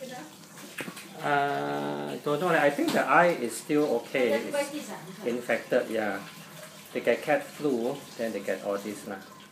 Don't know. I think the eye is still okay. It's infected, yeah. They get cat flu, then they get all this lah.